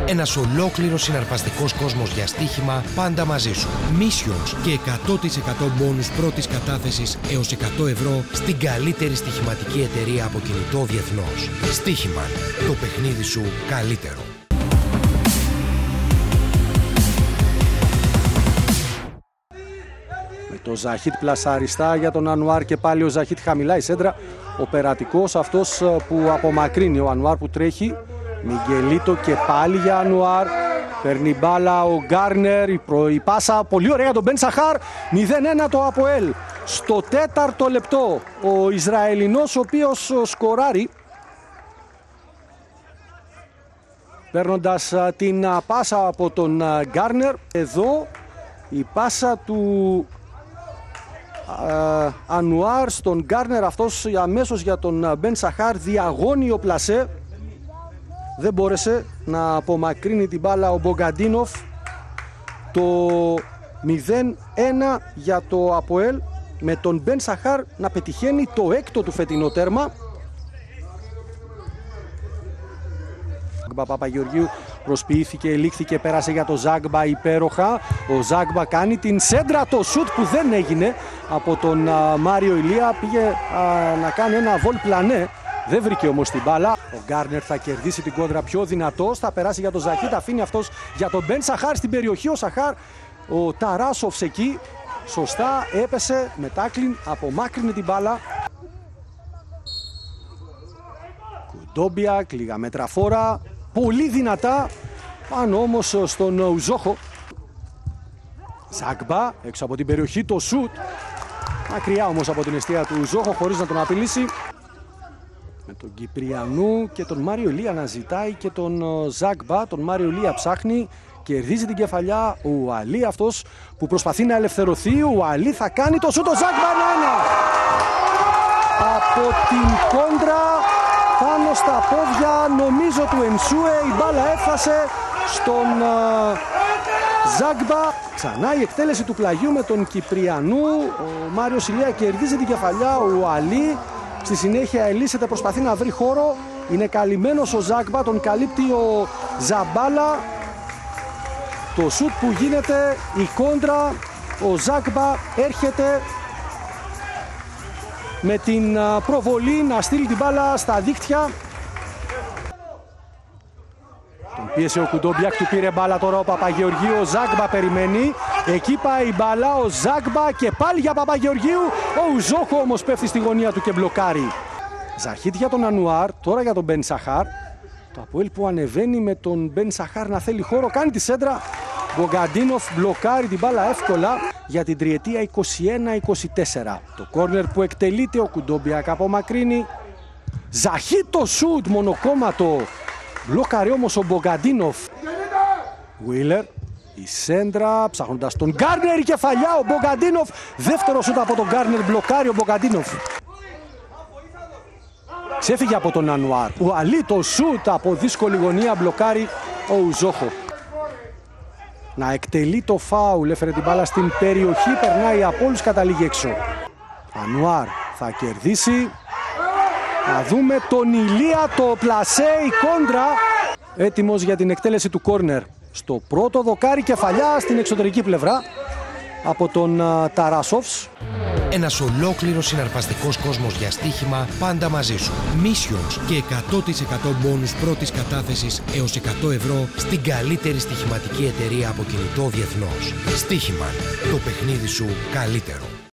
Ένας ολόκληρος συναρπαστικός κόσμος για στοίχημα πάντα μαζί σου. Missions και 100% μπόνους πρώτης κατάθεσης έως 100 ευρώ στην καλύτερη στοιχηματική εταιρεία από κινητό διεθνώς. Στοίχημαν. Το παιχνίδι σου καλύτερο. Με το Ζαχίτ πλασαριστά για τον Ανουάρ και πάλι ο Ζαχίτ χαμηλά η σέντρα. Ο περατικός αυτός που απομακρύνει, ο Ανουάρ που τρέχει. Μιγγελίτο και πάλι για Ανουάρ. Παίρνει μπάλα ο Γκάρνερ. Η πάσα πολύ ωραία για τον Μπεν Σαχάρ. 0-1 το ΑΠΟΕΛ. Στο 4ο λεπτό ο Ισραηλινός ο οποίος σκοράρει. Παίρνοντας την πάσα από τον Γκάρνερ. Εδώ η πάσα του Ανουάρ στον Γκάρνερ, αυτός αμέσως για τον Μπεν Σαχάρ, διαγώνιο πλασέ. Δεν μπόρεσε να απομακρύνει την μπάλα ο Μπογκαντίνοφ. Το 0-1 για το ΑΠΟΕΛ, με τον Μπεν Σαχάρ να πετυχαίνει το 6ο του φετινό τέρμα. Παπαγεωργίου προσποιήθηκε, ελήχθηκε, πέρασε για το Ζάγκμπα υπέροχα. Ο Ζάγκμπα κάνει την σέντρα, το σουτ που δεν έγινε από τον Μάριο Ηλία. Πήγε να κάνει ένα βολ πλανέ, δεν βρήκε όμως την μπάλα. Ο Γκάρνερ θα κερδίσει την κόντρα πιο δυνατός, θα περάσει για τον Ζαχίτ, αφήνει αυτός για τον Μπεν Σαχάρ στην περιοχή. Ο Σαχάρ, ο Ταράσοφς εκεί, σωστά έπεσε με τάκλιν, απομάκρυνε την μπάλα. Κουντόμπιακ, λίγα μέτρα φόρα, πολύ δυνατά, πάνω όμως στον Ουζόχο. Ζάγκμπα, έξω από την περιοχή, το σουτ, μακριά όμως από την εστία του Ουζόχο, χωρίς να τον απειλήσει. Με τον Κυπριανού και τον Μάριο Ηλία να ζητάει και τον Ζάγκμπα. Τον Μάριο Ηλία ψάχνει, κερδίζει την κεφαλιά. Ο Ουαλί αυτός που προσπαθεί να ελευθερωθεί. Ο Ουαλί θα κάνει το σουτ, ο Ζάγκμπα 1-1. Από την κόντρα πάνω στα πόδια νομίζω του Ενσούε, η μπάλα έφτασε στον Ζάγκμπα. Ξανά η εκτέλεση του πλαγιού με τον Κυπριανού. Ο Μάριος Ηλία κερδίζει την κεφαλιά. Ο Ουαλί στη συνέχεια ελύσσεται, προσπαθεί να βρει χώρο. Είναι καλυμμένος ο Ζάγκμπα, τον καλύπτει ο Ζαμπάλα. Το σουτ που γίνεται, η κόντρα, ο Ζάγκμπα έρχεται με την προβολή να στείλει την μπάλα στα δίχτυα. Τον πίεσε ο Κουντόμπιακ, του πήρε μπάλα τώρα ο Παπαγεωργίου. Ο Ζάγκμπα περιμένει, εκεί πάει η μπάλα, ο Ζάγκμπα και πάλι για Παπαγεωργίου. Ο Ουζόχο όμως πέφτει στη γωνία του και μπλοκάρει. Ζαχίτ για τον Ανουάρ, τώρα για τον Μπεν Σαχάρ. Το ΑΠΟΕΛ που ανεβαίνει με τον Μπεν Σαχάρ να θέλει χώρο, κάνει τη σέντρα. Μπογκαντίνοφ μπλοκάρει την μπάλα εύκολα για την τριετία 21-24. Το κόρνερ που εκτελείται, ο Κουντόμπιακ απομακρύνει. Ζαχίτ το σουτ, μονοκόμματο. Μπλοκάρει όμως ο Μπογκαντίνοφ. Βίλερ, η σέντρα, ψάχνοντας τον Γκάρνερ, η κεφαλιά, ο Μπογκαντίνοφ. Δεύτερο σουτ από τον Γκάρνερ, μπλοκάρει ο Μπογκαντίνοφ. Ξέφυγε από τον Ανουάρ. Ο Αλί το σουτ από δύσκολη γωνία, μπλοκάρει ο Ουζόχο. Να εκτελεί το φάουλ, έφερε την μπάλα στην περιοχή, περνάει από όλους, καταλήγει έξω. Ανουάρ θα κερδίσει. Να δούμε τον Ηλία, το πλασέ, η κόντρα. Έτοιμος για την εκτέλεση του κόρνερ. Στο πρώτο δοκάρι, κεφαλιά στην εξωτερική πλευρά από τον Ταράσοφς. Ένας ολόκληρος συναρπαστικός κόσμος για στοίχημα πάντα μαζί σου. Missions και 100% μπόνους πρώτης κατάθεσης έως 100 ευρώ στην καλύτερη στοιχηματική εταιρεία από κινητό διεθνώς. Στοίχημαν. Το παιχνίδι σου καλύτερο.